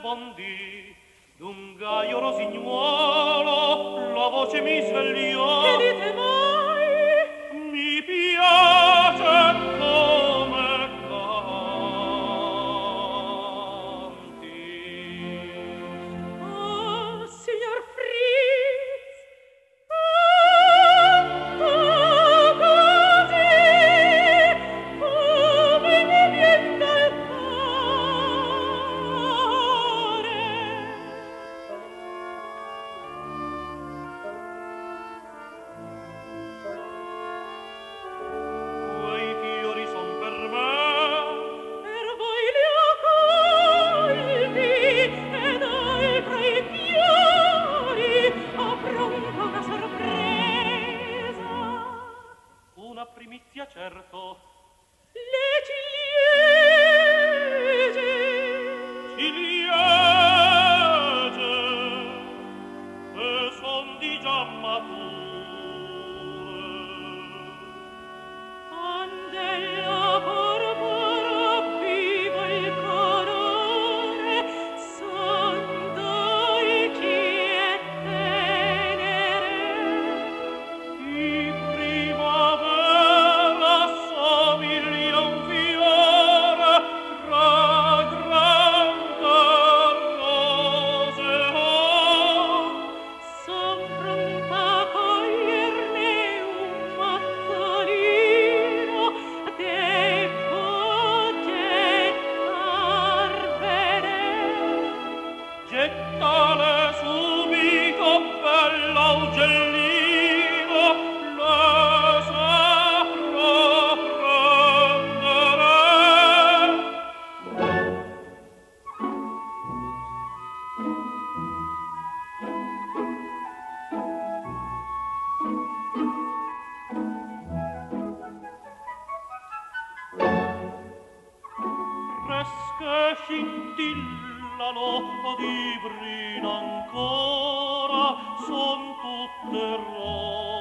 fondi d'un gaio rosignuolo la voce mi svegliò. Che dite mai? Mi piace come canti. Oh, signor Fritz, così, come mi vien dal cuore. Quei fiori son per me, Per voi li ho colti, ed oltre i fiori ho pronta una sorpresa. una primizia certo. Le ciliegie, Ciliegie, e son di già mature. andella porpora vivo il colore, son dolci e tenere. Di primavera somiglia un fiore fragrante roseo. Son pronta a coglierne un mazzolino, devo gettarvene. Gettale subito, bella uccellino, le saprò prendere. Fresche scintillano di brina ancora, son tutte rose.